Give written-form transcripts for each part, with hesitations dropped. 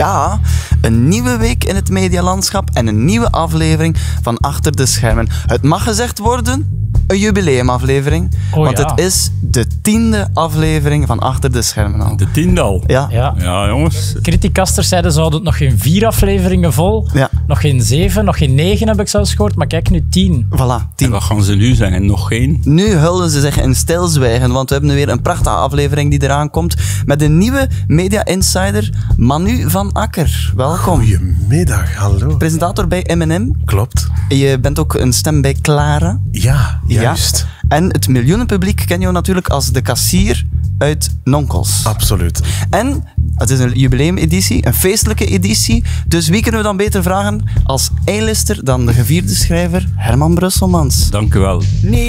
Ja, een nieuwe week in het medialandschap en een nieuwe aflevering van Achter de Schermen. Het mag gezegd worden, een jubileumaflevering. Want het is de 10e aflevering van Achter de Schermen al. De 10e al? Ja. Ja, jongens. Criticasters zeiden, zouden het nog geen 4 afleveringen vol? Ja. Nog geen 7, nog geen 9 heb ik zelfs gehoord. Maar kijk, nu 10. Voilà, 10. En wat gaan ze nu zeggen? Nog geen? Nu hulden ze zich in stilzwijgen, want we hebben nu weer een prachtige aflevering die eraan komt met een nieuwe media-insider, Manu van Akker. Welkom. Goedemiddag, hallo. Presentator bij M&M. Klopt. Je bent ook een stem bij Clara. Ja, juist. Ja. En het miljoenenpubliek ken jou natuurlijk als de kassier uit Nonkels. Absoluut. En het is een jubileumeditie, een feestelijke editie. Dus wie kunnen we dan beter vragen als A-lister dan de gevierde schrijver Herman Brusselmans? Dank u wel.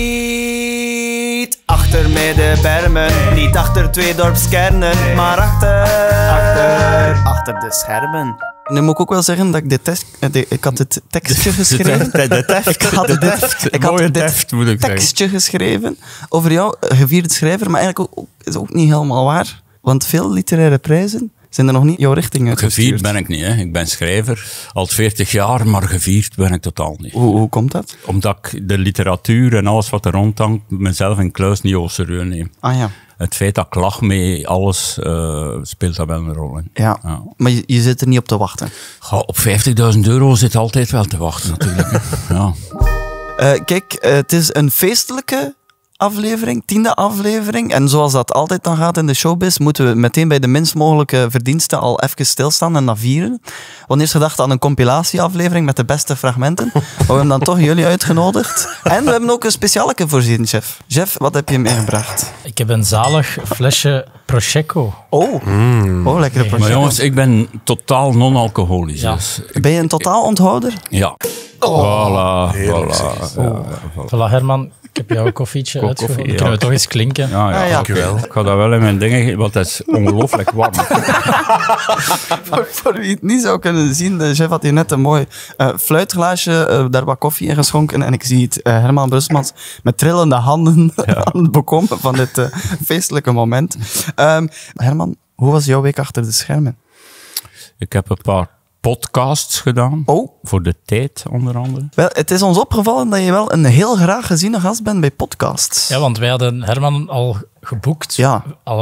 Niet achter middenbermen, niet achter twee dorpskernen, maar achter de schermen. Nu moet ik ook wel zeggen dat ik ik had dit tekstje geschreven. Ik had dit tekstje geschreven over jou, gevierde schrijver, maar eigenlijk is ook niet helemaal waar. Want veel literaire prijzen zijn er nog niet jouw richting uitgestuurd. Gevierd ben ik niet, hè. Ik ben schrijver, al 40 jaar, maar gevierd ben ik totaal niet. Hoe komt dat? Omdat ik de literatuur en alles wat er rondhangt, mezelf in kluis niet over serieus neem. Ah ja. Het feit dat ik lach mee, alles speelt daar wel een rol in. Ja, maar je zit er niet op te wachten. Op €50.000 zit altijd wel te wachten, natuurlijk. Hè. Ja. Kijk, het is een feestelijke aflevering, 10e aflevering. En zoals dat altijd dan gaat in de showbiz, moeten we meteen bij de minst mogelijke verdiensten al even stilstaan en dat vieren. Wanneer is gedacht aan een compilatieaflevering met de beste fragmenten? Maar we hebben dan toch jullie uitgenodigd. En we hebben ook een specialeke voorzien, chef. Chef, wat heb je meegebracht? Ik heb een zalig flesje Prosecco. Oh, lekkere Prosecco. Maar jongens, ik ben totaal non-alcoholisch. Ja. Dus Ben je een totaal onthouder? ja. Voilà. Voilà, Herman, ik heb jouw koffietje uitgevonden. ja. Kunnen we toch eens klinken? Ja. Dank u wel. Ik ga dat wel in mijn dingen geven, want het is ongelooflijk warm. Voor wie het niet zou kunnen zien, de chef had hier net een mooi fluitglaasje, daar wat koffie in geschonken. En ik zie het Herman Brusselmans met trillende handen aan het bekomen van dit feestelijke moment. Herman, hoe was jouw week achter de schermen? Ik heb een paar podcasts gedaan. Oh. Voor de tijd, onder andere. Wel, het is ons opgevallen dat je wel een heel graag geziene gast bent bij podcasts. Ja, want wij hadden Herman al geboekt. Ja. Al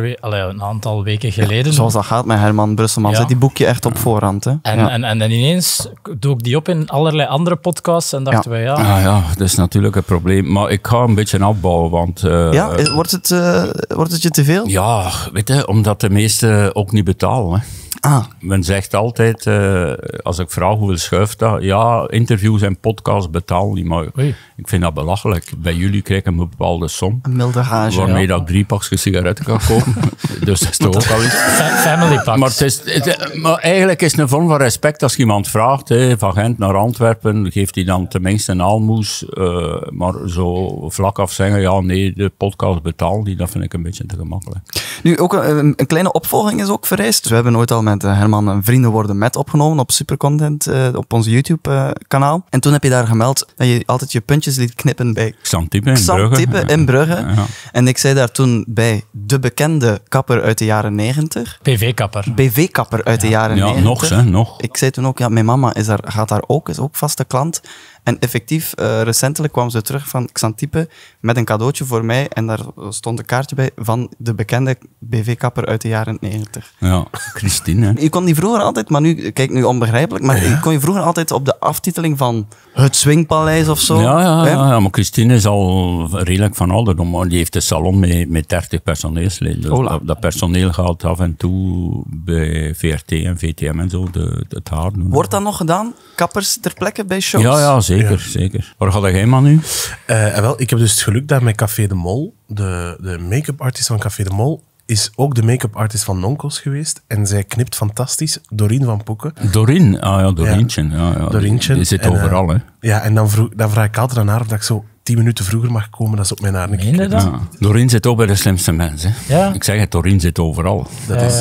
een aantal weken geleden. Zoals dat gaat met Herman Brusselmans. Ja. hè. Die boek je echt op voorhand. Hè? En ineens dook die op in allerlei andere podcasts en dachten wij, Ja, dat is natuurlijk een probleem. Maar ik ga een beetje afbouwen, want... Wordt het je te veel? Ja, weet je, omdat de meesten ook niet betalen. Hè. Ah, Men zegt altijd, als ik vraag hoeveel schuift dat, ja, interviews en podcasts betalen niet, maar Oei. ik vind dat belachelijk. Bij jullie krijg ik een bepaalde som, een milde gage. waarmee dat ik 3 pakjes sigaretten kan kopen. Dus dat is toch ook al iets. family packs. Maar, maar eigenlijk is het een vorm van respect als je iemand vraagt, van Gent naar Antwerpen, geeft hij dan tenminste een aalmoes, maar zo vlak af zeggen, ja nee, de podcast betaalt die, dat vind ik een beetje te gemakkelijk. Nu, ook een kleine opvolging is ook vereist. We hebben ooit al met Herman een Vrienden worden met opgenomen op Supercontent, op ons YouTube-kanaal. En toen heb je daar gemeld dat je altijd je puntjes liet knippen bij Xantippe in Brugge. Ja. En ik zei daar toen bij de bekende kapper uit de jaren 90. PV-kapper. BV-kapper uit de jaren 90. Ja, nog. Ik zei toen ook, ja, mijn mama gaat daar ook, is ook vaste klant. En effectief, recentelijk kwam ze terug van Xantippe met een cadeautje voor mij. En daar stond een kaartje bij van de bekende BV-kapper uit de jaren 90. Ja, Christine. Hè. Je kon die vroeger altijd, maar nu, kijk nu onbegrijpelijk, maar je kon je vroeger altijd op de aftiteling van het Swingpaleis of zo. Ja, maar Christine is al redelijk van ouderdom, maar die heeft een salon met 30 personeelsleden. Dus dat personeel gaat af en toe bij VRT en VTM en zo het haar doen. Wordt dat nog gedaan? Kappers ter plekke bij shows? Ja, zeker. Waar gaat jij maar nu? Wel, ik heb dus het geluk dat met Café de Mol, de make-up artist van Café de Mol, is ook de make-up artist van Nonkels geweest. En zij knipt fantastisch. Dorien van Poeken. Dorien? Ah ja, Dorientje. Ja. Dorientje. Die zit overal, hè. Ja, en dan vraag ik altijd aan haar of dat ik zo 10 minuten vroeger mag komen, dat ze op mijn haar Meen je dat? Ja. Dorien zit ook bij de slimste mensen. Ja. Ik zeg het, Dorien zit overal. Dat is...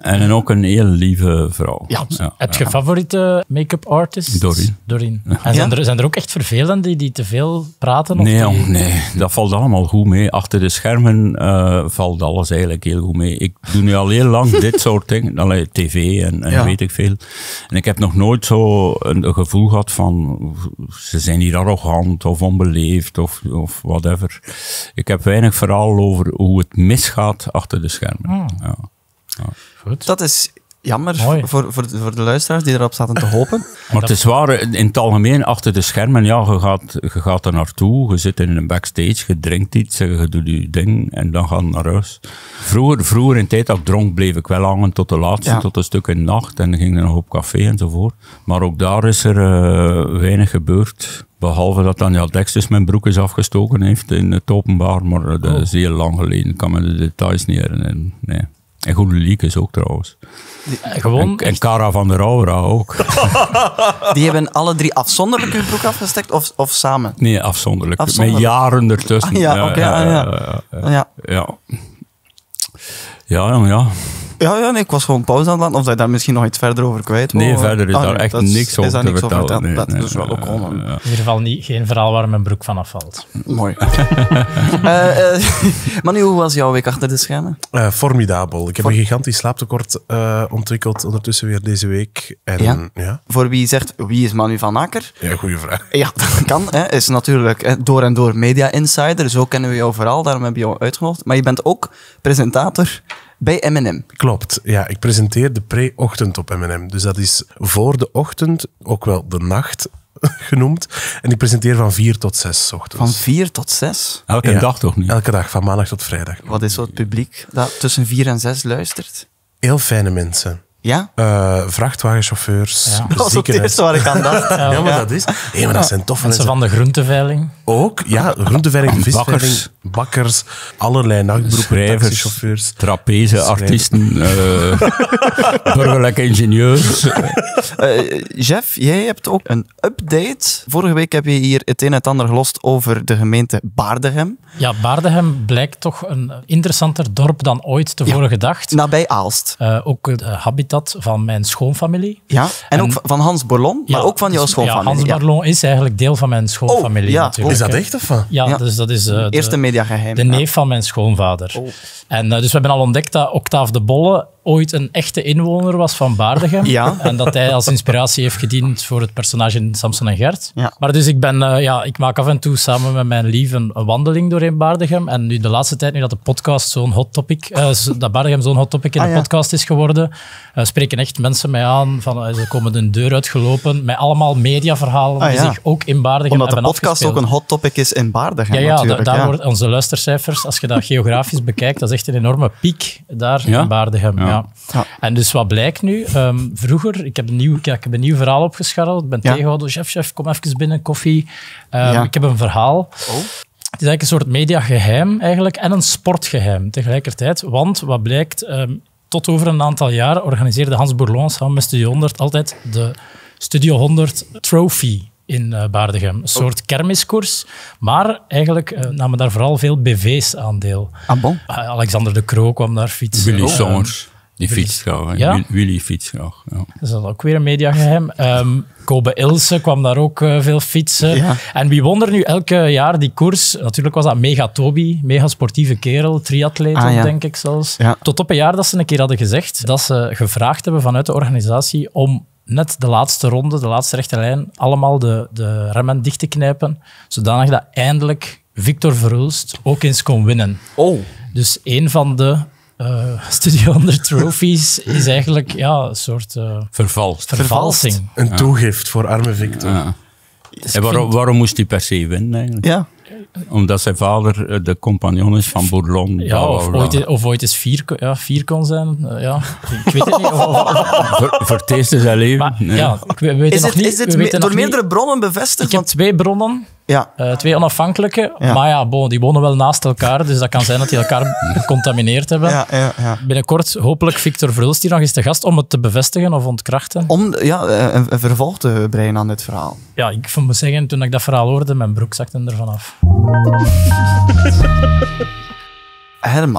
En ook een heel lieve vrouw. Ja. Heb je favoriete make-up artist? Doreen. En zijn er ook echt vervelende die te veel praten? Of Nee, die... jong, nee, dat valt allemaal goed mee. Achter de schermen valt alles eigenlijk heel goed mee. Ik doe nu al heel lang dit soort dingen. Allee, tv en weet ik veel. En ik heb nog nooit zo een gevoel gehad van ze zijn hier arrogant of onbeleefd of whatever. Ik heb weinig verhaal over hoe het misgaat achter de schermen. Ja. Goed. Dat is jammer Mooi. voor de luisteraars die erop zaten te hopen. Maar het is waar, in het algemeen, achter de schermen, ja, je gaat er naartoe, je zit in een backstage, je drinkt iets, je doet je ding en dan gaat je naar huis. Vroeger in de tijd dat ik dronk, bleef ik wel hangen tot de laatste, tot een stuk in de nacht en dan ging er nog op café enzovoort. Maar ook daar is er weinig gebeurd. Behalve dat Daniel Dextus mijn broek is afgestoken heeft in het openbaar, maar dat is heel lang geleden. Ik kan me de details niet herinneren. Nee. En Goede Liekes ook trouwens. En Cara van der Aura ook. Die hebben alle 3 afzonderlijk hun broek afgestekt of samen? Nee, afzonderlijk. Met jaren ertussen. Ja. Nee, ik was gewoon pauze aan het laten. Of dat je daar misschien nog iets verder over kwijt wil. Nee, verder is daar echt niks over te vertellen. Dat is wel ook gewoon. In ieder geval geen verhaal waar mijn broek van afvalt. Mooi. Manu, hoe was jouw week achter de schermen? Formidabel. Ik heb een gigantisch slaaptekort ontwikkeld ondertussen weer deze week. En, ja? Voor wie zegt, wie is Manu van Akker? Ja, goede vraag. Ja, dat kan. Is natuurlijk door en door media insider. Zo kennen we jou vooral, daarom heb je jou uitgenodigd. Maar je bent ook presentator bij M&M. Klopt, ja. Ik presenteer de pre-ochtend op M&M. Dus dat is voor de ochtend, ook wel de nacht genoemd. En ik presenteer van 4 tot 6 ochtends. Van 4 tot 6? Elke dag toch niet? Elke dag, van maandag tot vrijdag. Wat is zo het publiek dat tussen 4 en 6 luistert? Heel fijne mensen. Ja? Vrachtwagenchauffeurs, Dat was het eerste waar ik aan dacht. Ja, maar dat is... Nee, maar dat zijn toffe mensen. Van de groenteveiling. Ook, ja. Groenteveiling, visveiling, bakkers, allerlei nachtberoepen, taxichauffeurs. Trapeze, artiesten, burgerlijke ingenieurs. Jeff, jij hebt ook een update. Vorige week heb je hier het een en het ander gelost over de gemeente Baardegem. Ja, Baardegem blijkt toch een interessanter dorp dan ooit tevoren gedacht. Nabij Aalst. Ook het habitat van mijn schoonfamilie. Ja, en ook van Hans Borlon, maar ook van jouw schoonfamilie. Ja, Hans Borlon is eigenlijk deel van mijn schoonfamilie. Natuurlijk. Is dat echt of wat? Ja, dus dat is eerste mediageheim. De neef van mijn schoonvader. En dus we hebben al ontdekt dat Octave de Bolle ooit een echte inwoner was van Baardegem. Ja. En dat hij als inspiratie heeft gediend voor het personage in Samson en Gert. Ja. Maar dus ik maak af en toe samen met mijn lief een wandeling doorheen Baardegem. En nu de laatste tijd, nu dat de podcast zo'n hot topic, dat Baardegem zo'n hot topic in de podcast is geworden, spreken echt mensen mij aan. Ze komen de deur uitgelopen met allemaal mediaverhalen die zich ook in Baardegem omdat hebben de podcast ook een hot topic is in Baardegem. Ja, daar worden onze luistercijfers, als je dat geografisch bekijkt, dat is echt een enorme piek daar in Baardegem. Ja. En dus wat blijkt nu? Vroeger, ik heb een nieuw verhaal opgescharreld. Ik ben tegengehouden, chef, kom even binnen, koffie. Ik heb een verhaal. Het is eigenlijk een soort mediageheim eigenlijk, en een sportgeheim tegelijkertijd. Want wat blijkt, tot over een aantal jaar organiseerde Hans Borlon samen met Studio 100 altijd de Studio 100 Trophy in Baardegem. Een soort kermiskoers, maar eigenlijk namen daar vooral veel BV's aan deel. Ah, bon? Alexander de Croo kwam daar fietsen. Willy Sommers. Die fietst graag. Ja? Willy fietst graag. Ja. Dat is ook weer een mediageheim. Kobe Ilse kwam daar ook veel fietsen. Ja. En wie won er nu elke jaar die koers? Natuurlijk was dat Mega Toby, mega sportieve kerel, triatleet denk ik zelfs. Ja. Tot op een jaar dat ze een keer hadden gezegd dat ze gevraagd hebben vanuit de organisatie om net de laatste ronde, de laatste rechte lijn, allemaal de remmen dicht te knijpen, zodanig dat eindelijk Victor Verhulst ook eens kon winnen. Dus een van de Studio 100 trophies is eigenlijk een soort vervalsing. Een toegift voor arme Victor. Ja. Dus en waarom moest hij per se winnen eigenlijk? Ja. Omdat zijn vader de compagnon is van Borlon. Ja, of ooit eens vier kon zijn. Ik weet het niet. Voor het eerste zijn leven. Maar, we weten nog niet. Is dit door meerdere bronnen bevestigd? Ik heb 2 bronnen. Ja. 2 onafhankelijke. Ja. Maar die wonen wel naast elkaar. Dus dat kan zijn dat die elkaar gecontamineerd hebben. Ja. Binnenkort hopelijk Victor Verhulst hier nog eens te gast om het te bevestigen of ontkrachten. Om een vervolg te breien aan dit verhaal. Ja, ik moet zeggen, toen ik dat verhaal hoorde, mijn broek zakte er vanaf. Herman,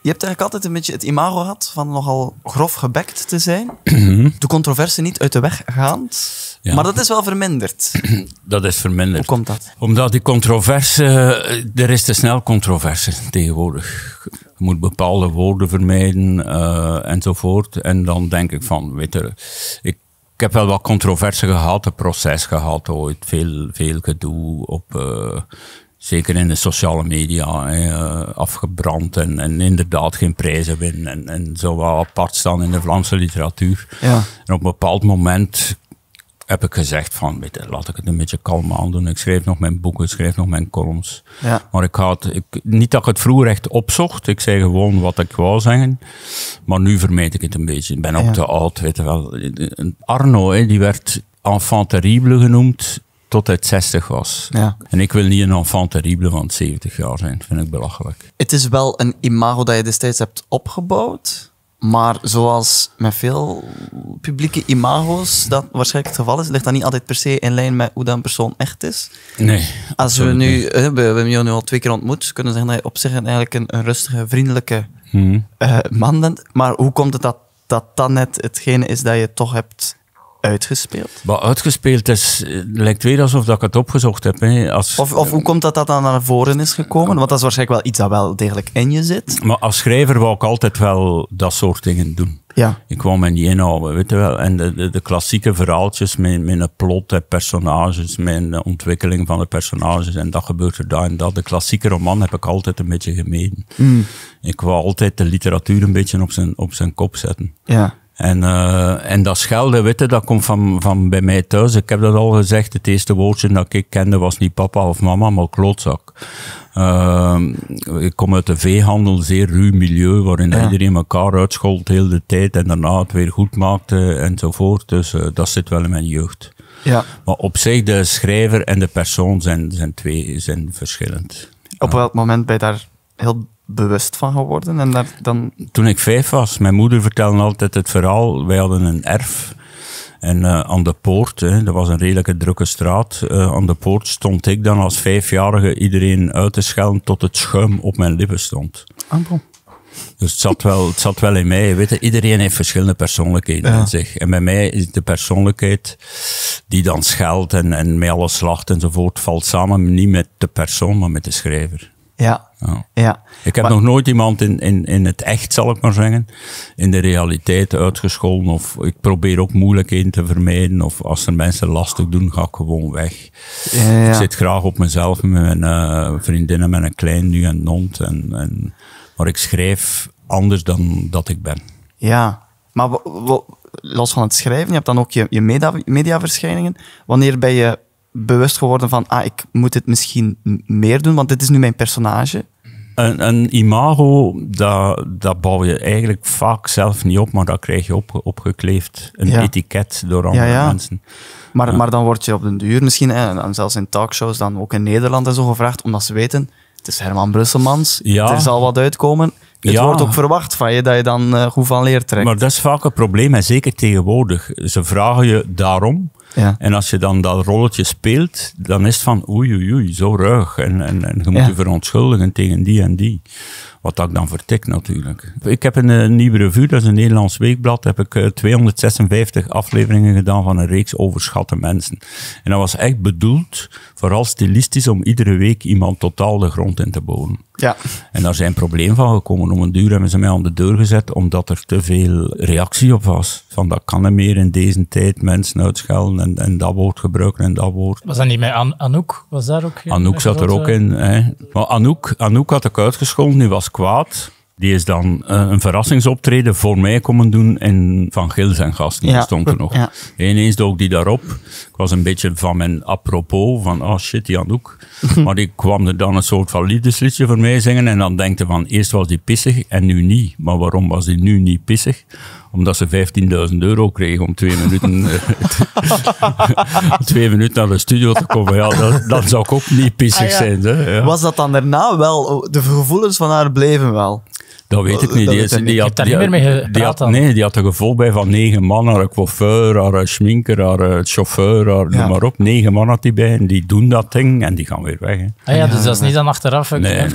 Je hebt eigenlijk altijd een beetje het imago gehad van nogal grof gebekt te zijn. De controverse niet uit de weg gaand. Ja. Maar dat is wel verminderd. Dat is verminderd. Hoe komt dat? Omdat die controverse... Er is te snel controverse tegenwoordig. Je moet bepaalde woorden vermijden enzovoort. En dan denk ik van, weet je... Ik heb wel wat controverse gehad, een proces gehad ooit. Veel gedoe op... zeker in de sociale media, afgebrand en inderdaad geen prijzen winnen en zo wat apart staan in de Vlaamse literatuur. Ja. En op een bepaald moment heb ik gezegd van, weet je, laat ik het een beetje kalm aandoen. Ik schreef nog mijn boeken, ik schreef nog mijn columns. Ja. Maar niet dat ik het vroeger echt opzocht, ik zei gewoon wat ik wou zeggen. Maar nu vermijd ik het een beetje. Ik ben ook te oud, weet je wel. Arno, die werd enfant terrible genoemd, tot hij 60 was. Ja. En ik wil niet een enfant terrible van 70 jaar zijn. Dat vind ik belachelijk. Het is wel een imago dat je destijds hebt opgebouwd. Maar zoals met veel publieke imago's dat waarschijnlijk het geval is, ligt dat niet altijd per se in lijn met hoe dat een persoon echt is. Nee. Als we nu, we hebben jou nu al 2 keer ontmoet, kunnen we zeggen dat je op zich eigenlijk een rustige, vriendelijke man bent. Maar hoe komt het dat net hetgene is dat je toch hebt uitgespeeld? Maar uitgespeeld lijkt weer alsof ik het opgezocht heb. Hè. Of hoe komt dat dan naar voren is gekomen? Want dat is waarschijnlijk wel iets dat wel degelijk in je zit. Maar als schrijver wou ik altijd wel dat soort dingen doen. Ja. Ik wou me niet inhouden, weet je wel. En de klassieke verhaaltjes met een plot en personages, met een ontwikkeling van de personages en dat gebeurt er daar en dat. De klassieke roman heb ik altijd een beetje gemeden. Ik wou altijd de literatuur een beetje op zijn kop zetten. Ja. En dat schelden, weet je, dat komt van bij mij thuis. Ik heb dat al gezegd. Het eerste woordje dat ik kende was niet papa of mama, maar klootzak. Ik kom uit de veehandel, zeer ruw milieu, waarin iedereen elkaar uitschold de hele tijd en daarna het weer goed maakte enzovoort. Dus dat zit wel in mijn jeugd. Ja. Maar op zich, de schrijver en de persoon zijn verschillend. Op welk moment ben je daar heel bewust van geworden? En dan... Toen ik 5 was, mijn moeder vertelde altijd het verhaal. Wij hadden een erf en aan de poort, dat was een redelijke drukke straat, aan de poort stond ik dan als 5-jarige iedereen uit te schelden tot het schuim op mijn lippen stond. Bon. Dus het zat wel in mij. Weet je, iedereen heeft verschillende persoonlijkheden in zich. En bij mij is de persoonlijkheid die dan scheldt en met alles lacht enzovoort, valt samen niet met de persoon, maar met de schrijver. Ja. Ja. Ik heb nog nooit iemand in het echt, zal ik maar zeggen, in de realiteit uitgescholden. Of ik probeer ook moeilijkheden te vermijden. Of als er mensen lastig doen, ga ik gewoon weg. Ja. Ik zit graag op mezelf met mijn vriendinnen, met een klein nu en hond. Maar ik schrijf anders dan dat ik ben. Ja, maar los van het schrijven, je hebt dan ook je mediaverschijningen. Wanneer ben je bewust geworden van, ik moet dit misschien meer doen, want dit is nu mijn personage? Een imago, dat bouw je eigenlijk vaak zelf niet op, maar dat krijg je opgekleefd. Een etiket door andere mensen. Maar dan word je op den duur misschien, en zelfs in talkshows, dan ook in Nederland en zo gevraagd, omdat ze weten, het is Herman Brusselmans, er zal wat uitkomen. Het wordt ook verwacht van je dat je dan goed van leer trekt. Maar dat is vaak een probleem, en zeker tegenwoordig. Ze vragen je daarom. Ja. En als je dan dat rolletje speelt, dan is het van oei, zo ruig. En je moet je verontschuldigen tegen die en die. Wat dat ik dan vertik natuurlijk. Ik heb een nieuwe revue, dat is een Nederlands weekblad. Heb ik 256 afleveringen gedaan van een reeks overschatte mensen. En dat was echt bedoeld, vooral stilistisch, om iedere week iemand totaal de grond in te boren. Ja. En daar zijn problemen van gekomen. Om een duur hebben ze mij aan de deur gezet, omdat er te veel reactie op was. Van dat kan er meer in deze tijd, mensen uitschelden en dat woord gebruiken en dat woord. Was dat niet met Anouk? Was daar ook Anouk zat er ook in. Hè. Maar Anouk had ik uitgescholden, die was kwaad. Die is dan een verrassingsoptreden voor mij komen doen in Van Gils en Gasten. Die stond er nog. Ja. Ineens dook die daarop. Ik was een beetje van mijn apropos, van shit, die Anouk. Maar die kwam er dan een soort van liefdesliedje voor mij zingen. En dan denkte van, eerst was die pissig en nu niet. Maar waarom was die nu niet pissig? Omdat ze €15.000 kregen om 2 minuten, 2 minuten naar de studio te komen. Ja, dan zou ik ook niet pissig zijn. Hè? Ja. Was dat dan daarna wel? De gevoelens van haar bleven wel? Dat weet ik niet. Je hebt daar niet meer mee gepraat dan? Nee, die had een gevolg bij van 9 man, haar coiffeur, haar schminker, haar chauffeur, noem maar op. 9 man had die bij en die doen dat ding en die gaan weer weg. Hè. Dus dat is niet dan achteraf Nee.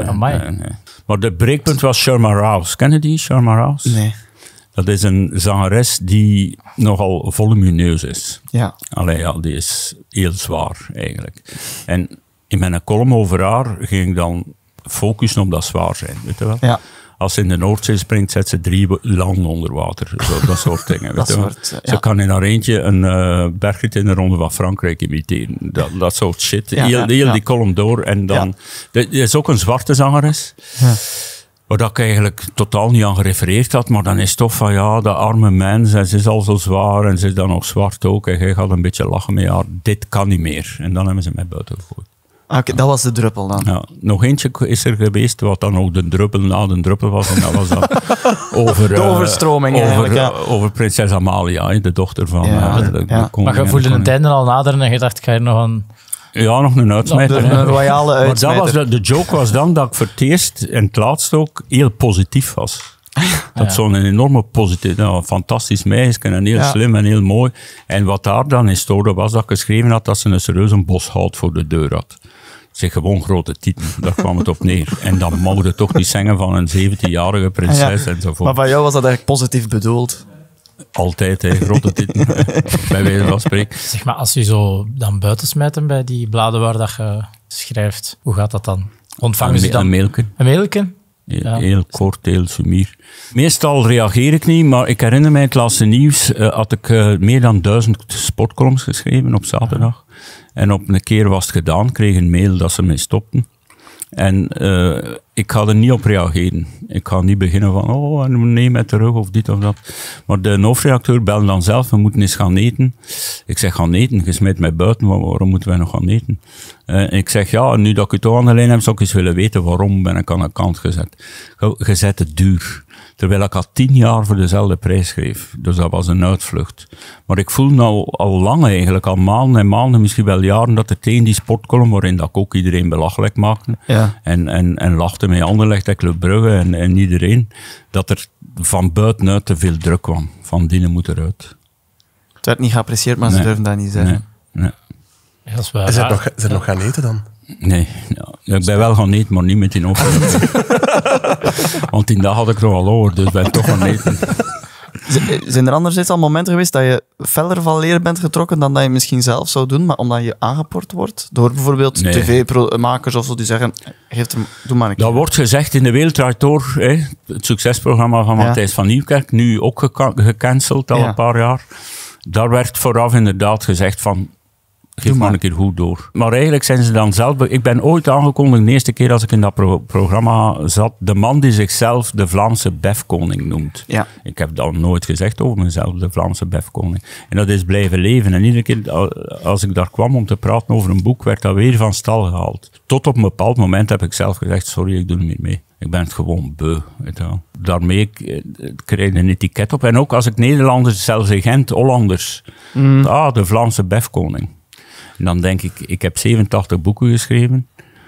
Maar de breekpunt was Sharma Rouse. Ken je die, Sharma Rouse? Nee. Dat is een zangeres die nogal volumineus is. Ja. Die is heel zwaar eigenlijk. En in mijn column over haar ging ik dan focussen op dat zwaar zijn, weet je wel? Ja. Als ze in de Noordzee springt, zet ze 3 landen onder water. Dat soort dingen. Weet je wel? Ze kan in haar eentje een bergrit in de Ronde van Frankrijk imiteren. Dat soort shit. Heel die column door. En dan... Er is ook een zwarte zangeres. Ja. Waar ik eigenlijk totaal niet aan gerefereerd had, maar dan is het toch van de arme mens, en ze is al zo zwaar en ze is dan nog zwart ook, en jij gaat een beetje lachen met haar, dit kan niet meer. En dan hebben ze mij buiten gegooid. Oké, dat was de druppel dan. Ja, nog eentje is er geweest, wat dan ook de druppel na de druppel was, en dat was dan over... de overstroming over prinses Amalia, de dochter van... Maar je voelde het einde al naderen en je dacht, ga je nog een... Ja, nog een uitsmijter. Een royale uitsmijter. Maar de joke was dan dat ik voor het eerst en het laatst ook heel positief was. Dat zo'n enorme positief, fantastisch meisje en heel slim en heel mooi. En wat daar dan in stoorde was dat ik geschreven had dat ze een serieus een bos hout voor de deur had. Zeg gewoon grote titel, daar kwam het op neer. En dan mocht je toch niet zingen van een 17-jarige prinses enzovoort. Maar van jou was dat eigenlijk positief bedoeld? Altijd, grote titel. Bij wijze van spreken. Zeg maar, als je zo dan buiten smijten bij die bladen waar dat je schrijft, hoe gaat dat dan? Ontvangen ze dan... Een mailje. Een mailje? Heel kort, heel sumier. Meestal reageer ik niet, maar ik herinner mij het laatste nieuws had ik meer dan 1000 sportcolumns geschreven op zaterdag. En op een keer was het gedaan, kreeg een mail dat ze mij stopten. En ik ga er niet op reageren. Ik ga niet beginnen van, neem mij terug of dit of dat. Maar de hoofdredacteur belde dan zelf, we moeten eens gaan eten. Ik zeg, gaan eten? Je smijt mij buiten, waarom moeten wij nog gaan eten? Ik zeg, nu dat ik het toch aan de lijn heb, zou ik eens willen weten waarom ben ik aan de kant gezet. Je zet het duur. Terwijl ik al 10 jaar voor dezelfde prijs schreef. Dus dat was een uitvlucht. Maar ik voel nou al lang eigenlijk, al maanden en maanden, misschien wel jaren, dat er tegen die sportcolumn, waarin dat ik ook iedereen belachelijk maakte, en lachte met Anderlecht en Club Brugge en iedereen, dat er van buitenuit te veel druk kwam. Van dienen moet eruit. Het werd niet geapprecieerd, maar ze durven dat niet zeggen. Nee. Ja, dat is wel is er nog gaan eten dan? Nee, ik ben wel gaan eten, maar niet met die opmerking. Want die dag had ik nog al over, dus ben toch gaan eten. Zijn er anderzijds al momenten geweest dat je feller van leer bent getrokken dan dat je misschien zelf zou doen, maar omdat je aangeport wordt? Door bijvoorbeeld tv-makers of zo die zeggen, doe maar een keer. Dat wordt gezegd in de Wereld Draait Door, het succesprogramma van Matthijs van Nieuwkerk, nu ook gecanceld al een paar jaar. Daar werd vooraf inderdaad gezegd van, geef maar een keer goed door. Maar eigenlijk zijn ze dan zelf... Ik ben ooit aangekondigd, de eerste keer als ik in dat programma zat, de man die zichzelf de Vlaamse befkoning noemt. Ja. Ik heb dat nooit gezegd over mezelf, de Vlaamse befkoning. En dat is blijven leven. En iedere keer als ik daar kwam om te praten over een boek, werd dat weer van stal gehaald. Tot op een bepaald moment heb ik zelf gezegd, sorry, ik doe er niet mee. Ik ben het gewoon beu. Weet je wel. Daarmee krijg je een etiket op. En ook als ik Nederlanders, zelfs in Gent, Hollanders. De Vlaamse befkoning. En dan denk ik heb 87 boeken geschreven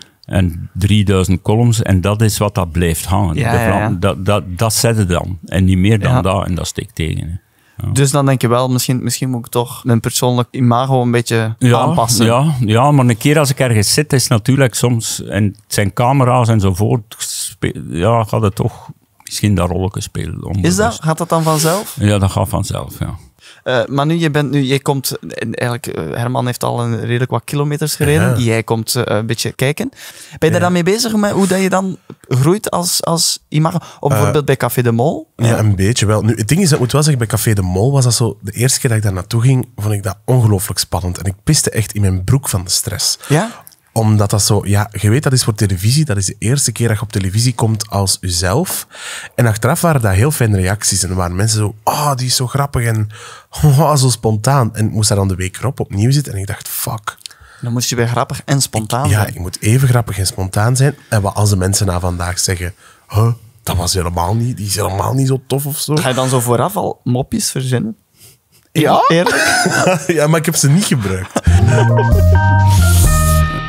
en 3000 columns en dat is wat dat blijft hangen. Dat zet het dan. En niet meer dan dat en dat steekt tegen. Ja. Dus dan denk je wel, misschien moet ik toch mijn persoonlijk imago een beetje aanpassen. Ja, maar een keer als ik ergens zit is natuurlijk soms, en het zijn camera's enzovoort, gaat het toch misschien dat rolletje spelen. Is dat? Gaat dat dan vanzelf? Ja, dat gaat vanzelf, ja. Maar je komt, eigenlijk, Herman heeft al redelijk wat kilometers gereden. Ja. Jij komt een beetje kijken. Ben je daar dan mee bezig met hoe dat je dan groeit als imago? Of bijvoorbeeld bij Café de Mol? Ja, een beetje wel. Nu, het ding is, ik moet wel zeggen, bij Café de Mol was dat zo, de eerste keer dat ik daar naartoe ging, vond ik dat ongelooflijk spannend. En ik piste echt in mijn broek van de stress. Ja? Omdat dat zo, je weet, dat is voor televisie. Dat is de eerste keer dat je op televisie komt als jezelf. En achteraf waren dat heel fijne reacties. En er waren mensen zo, die is zo grappig en zo spontaan. En ik moest daar dan de week erop opnieuw zitten. En ik dacht, fuck. Dan moest je weer grappig en spontaan zijn. Ja, ik moet even grappig en spontaan zijn. En wat als de mensen na vandaag zeggen, dat was helemaal niet, die is helemaal niet zo tof of zo. Ga je dan zo vooraf al mopjes verzinnen? Ja? Eerlijk? Ja, maar ik heb ze niet gebruikt.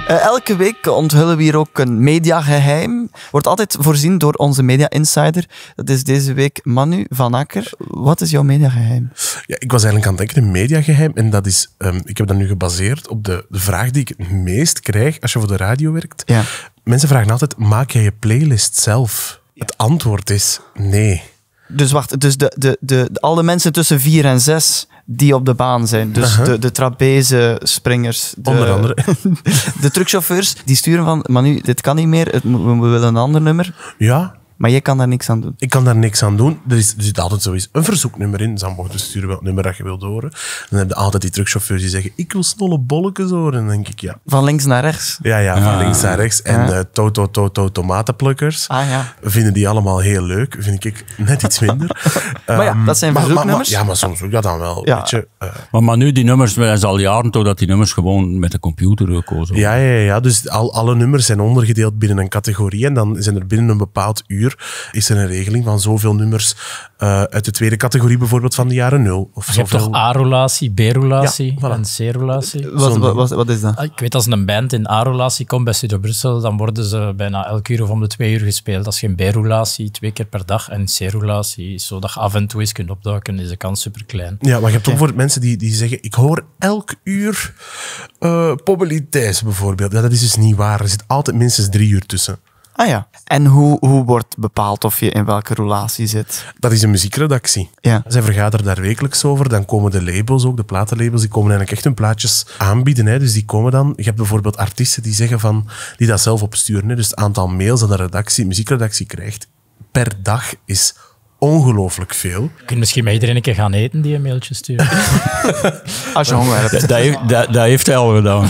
Elke week onthullen we hier ook een mediageheim. Wordt altijd voorzien door onze media-insider. Dat is deze week Manu van Akker. Wat is jouw mediageheim? Ja, ik was eigenlijk aan het denken, een mediageheim. En dat is, ik heb dat nu gebaseerd op de vraag die ik het meest krijg als je voor de radio werkt. Ja. Mensen vragen altijd, maak jij je playlist zelf? Het antwoord is nee. Dus wacht, dus alle mensen tussen 4 en 6 die op de baan zijn. Dus de trapeze-springers. Onder andere. De truckchauffeurs, die sturen van, maar nu, dit kan niet meer, we willen een ander nummer. Ja. Maar jij kan daar niks aan doen. Ik kan daar niks aan doen. Er zit altijd sowieso een verzoeknummer in. Dan mogen dus sturen welk nummer dat je wilt horen. Dan heb je altijd die truckchauffeurs die zeggen, ik wil snolle bolletjes horen. En dan denk ik, ja. Van links naar rechts. Ja, van links naar rechts. En tomatenplukkers. Vinden die allemaal heel leuk. Vind ik net iets minder. Maar ja, dat zijn verzoeknummers. Maar soms ook dat dan wel. Ja. Weet je, maar nu, die nummers, dat is al jaren toch dat die nummers gewoon met de computer gekozen worden. Ja. Dus alle nummers zijn ondergedeeld binnen een categorie. En dan zijn er binnen een bepaald uur is er een regeling van zoveel nummers uit de tweede categorie, bijvoorbeeld van de jaren 0. Of je hebt toch A-roulatie, B-roulatie en C-roulatie? Wat is dat? Ik weet, als een band in A-roulatie komt bij Studio Brussel, dan worden ze bijna elk uur of om de 2 uur gespeeld. Als je een B-roulatie 2 keer per dag en een C-roulatie, zodat je af en toe eens kunt opduiken, is de kans super klein. Ja, maar je hebt ook voor mensen die zeggen, ik hoor elk uur Poppelitijs bijvoorbeeld. Ja, dat is dus niet waar. Er zit altijd minstens 3 uur tussen. Ah ja. En hoe wordt bepaald of je in welke roulatie zit? Dat is een muziekredactie. Ja. Zij vergaderen daar wekelijks over. Dan komen de labels ook, de platenlabels, die komen eigenlijk echt hun plaatjes aanbieden. Hè. Dus die komen dan... Je hebt bijvoorbeeld artiesten die zeggen die dat zelf opsturen. Hè. Dus het aantal mails dat de muziekredactie krijgt per dag is ongelooflijk veel. Je kunt misschien met iedereen een keer gaan eten die een mailtje sturen. Als je honger hebt. Dat heeft hij al gedaan.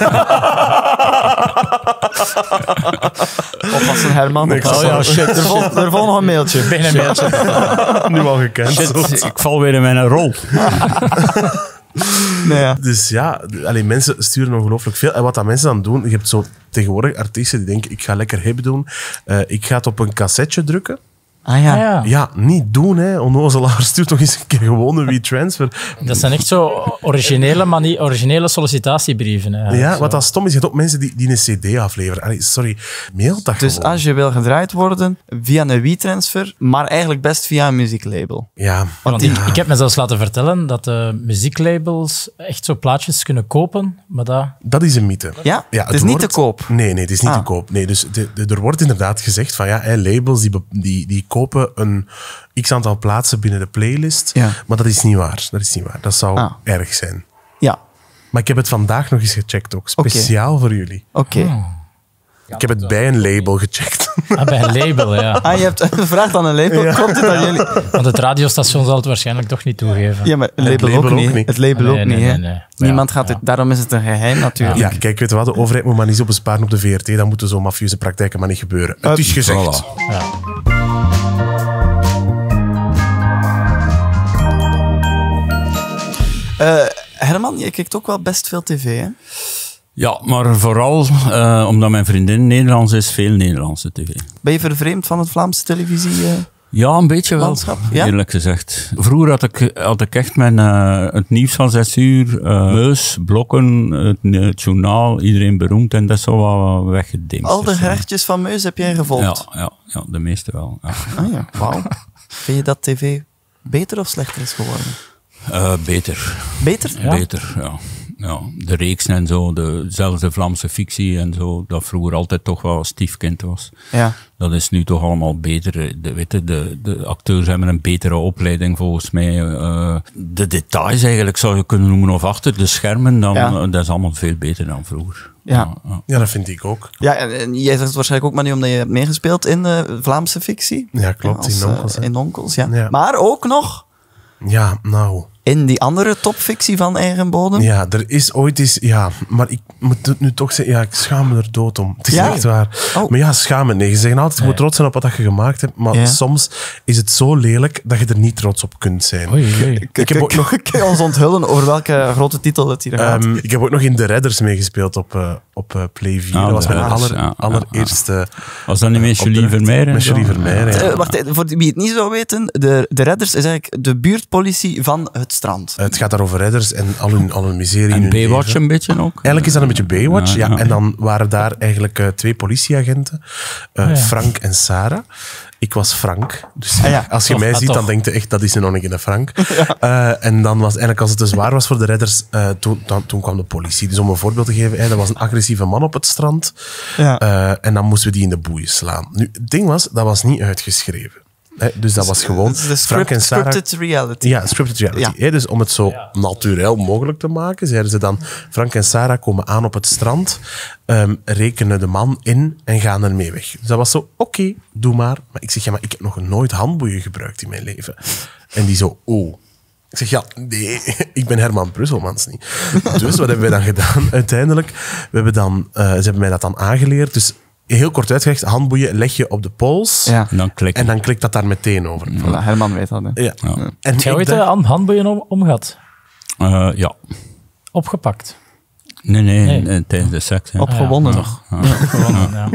Oppassen, Herman. Oh ja, shit. Er volgt nog een mailtje. Een mailtje. Nu al gekend. Ik val weer in mijn rol. Nee, ja. Dus ja, mensen sturen ongelooflijk veel. En wat dat mensen dan doen, je hebt zo tegenwoordig artiesten die denken, ik ga lekker hip doen. Ik ga het op een cassetje drukken. Ah ja. Ja, niet doen, hè. Onnozelaar, stuurt toch eens een keer gewoon een WeTransfer. Dat zijn echt zo originele sollicitatiebrieven. Ja, wat dat stom is, je hebt ook mensen die een cd afleveren. Sorry, mail dat dus gewoon. Als je wil gedraaid worden via een WeTransfer, maar eigenlijk best via een muzieklabel. Ja. Want ik heb me zelfs laten vertellen dat de muzieklabels echt zo plaatjes kunnen kopen, maar dat is een mythe. Ja? Het is niet te koop? Nee, het is niet te koop. Nee, dus er wordt inderdaad gezegd van labels die kopen een x-aantal plaatsen binnen de playlist. Ja. Maar dat is niet waar. Dat zou erg zijn. Ja. Maar ik heb het vandaag nog eens gecheckt ook. Speciaal voor jullie. Oké. Ik heb het bij een label gecheckt. Bij een label, ja. Je hebt gevraagd aan een label. Ja. Klopt het aan jullie? Want het radiostation zal het waarschijnlijk toch niet toegeven. Ja, maar het label ook niet. Het label ook niet. Nee. Niemand gaat het... Daarom is het een geheim natuurlijk. Ja, kijk, weet je wat? De overheid moet maar niet op besparen op de VRT. Dan moeten zo'n mafieuze praktijken maar niet gebeuren. Het is gezegd. Voilà. Ja. Herman, je kijkt ook wel best veel tv, hè? Ja, maar vooral omdat mijn vriendin Nederlands is, veel Nederlandse tv. Ben je vervreemd van het Vlaamse televisie? Ja, een beetje wel, ja? Eerlijk gezegd. Vroeger had ik echt het nieuws van 6 uur, Meus, Blokken, het journaal, iedereen beroemd en dat is zo wat weggedimd. Al de gerechtjes van Meus heb jij gevolgd? Ja, de meeste wel. Ja. Ah ja, wauw. Vind je dat tv beter of slechter is geworden? Beter. Beter? Ja. Beter, ja. Ja, de reeksen en zo, zelfs de Vlaamse fictie en zo, dat vroeger altijd toch wel stiefkind was. Ja. Dat is nu toch allemaal beter. De acteurs hebben een betere opleiding volgens mij. De details eigenlijk zou je kunnen noemen, of achter de schermen, dat is allemaal veel beter dan vroeger. Ja, dat vind ik ook. Ja, en jij zegt het waarschijnlijk ook maar nu omdat je hebt meegespeeld in Vlaamse fictie. Ja, klopt, in Onkels. In Onkels, ja. Maar ook nog... Ja, nou... In die andere topfictie van Eigen Bodem? Ja, er is ooit eens... Ja, maar ik moet het nu toch zeggen... Ja, ik schaam me er dood om. Het is echt waar. Oh. Maar ja, schaam me. Nee, je zegt altijd, je moet trots zijn op wat je gemaakt hebt. Maar soms is het zo lelijk dat je er niet trots op kunt zijn. Ik heb ook nog... Kun je ons onthullen over welke grote titel het hier gaat? Ik heb ook nog in De Redders meegespeeld op Play 4. Dat was mijn allereerste... Was dat niet met Julie Vermeijren? Met Julie Vermeijren, wacht, voor wie het niet zou weten, de Redders is eigenlijk de buurtpolitie van het strand. Het gaat daar over redders en al hun miserie. En Baywatch een beetje ook? Eigenlijk is dat een beetje Baywatch, ja. En dan waren daar eigenlijk 2 politieagenten, Frank en Sarah. Ik was Frank. Dus als je mij ziet, dan denk je echt, dat is nog een Frank. En dan was eigenlijk, als het te zwaar was voor de redders, toen kwam de politie. Dus om een voorbeeld te geven, dat was een agressieve man op het strand. En dan moesten we die in de boeien slaan. Nu, het ding was, dat was niet uitgeschreven. Dus dat was gewoon Frank en Sarah. Scripted reality. Ja, scripted reality. Ja. Dus om het zo natuurlijk mogelijk te maken, zeiden ze dan, Frank en Sarah komen aan op het strand, rekenen de man in en gaan ermee weg. Dus dat was zo, oké, doe maar. Maar ik zeg, maar ik heb nog nooit handboeien gebruikt in mijn leven. En die zo, Ik zeg, nee, ik ben Herman Brusselmans niet. Dus wat hebben wij dan gedaan uiteindelijk? Ze hebben mij dat dan aangeleerd. Dus heel kort uitgelegd, handboeien leg je op de pols en dan klikt dat daar meteen over. Voilà, Herman weet dat. Hè. Ja. Heb je ooit aan handboeien omgehad? Ja. Opgepakt? Nee, tijdens de seks. Hè. Opgewonden nog. Opgewonden, ja.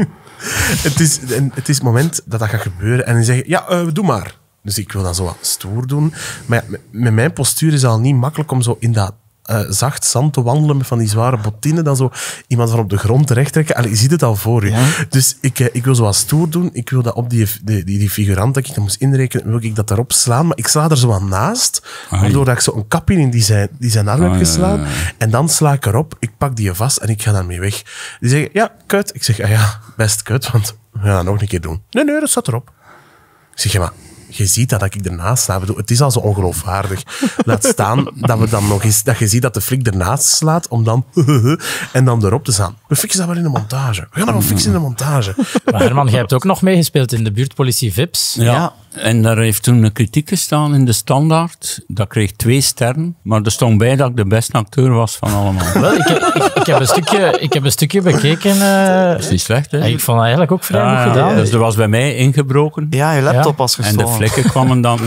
Het is het moment dat gaat gebeuren en die zeggen, doe maar. Dus ik wil dat zo wat stoer doen. Maar met mijn postuur is het al niet makkelijk om zo in dat zacht zand te wandelen met van die zware bottinen, dan zo iemand van op de grond terecht trekken. Allee, je ziet het al voor je. Ja. Dus ik wil zo wat stoer doen. Ik wil dat op die figurant dat ik dat moest inrekenen, wil ik dat erop slaan. Maar ik sla er zo aan naast, waardoor dat ik zo een kapje in die zijn arm heb geslaan. En dan sla ik erop, ik pak die vast en ik ga daarmee weg. Die zeggen, kut. Ik zeg, best kut, want we gaan dat nog een keer doen. Nee, dat staat erop. Ik zeg, maar je ziet dat ik ernaast sta. Het is al zo ongeloofwaardig. Laat staan dat we dan nog eens, dat je ziet dat de flik ernaast slaat, om dan en dan erop te staan. We fixen dat maar in de montage. We gaan dat wel fixen in de montage. Maar Herman, jij hebt ook nog meegespeeld in de buurtpolitie Vips. Ja. En daar heeft toen een kritiek gestaan in de Standaard. Dat kreeg 2 sterren. Maar er stond bij dat ik de beste acteur was van allemaal. Wel, ik heb een stukje bekeken. Dat is niet slecht, hè? Ik vond het eigenlijk ook vrij goed gedaan. Dus er was bij mij ingebroken. Ja, je laptop was gestolen. En de vlekken kwamen dan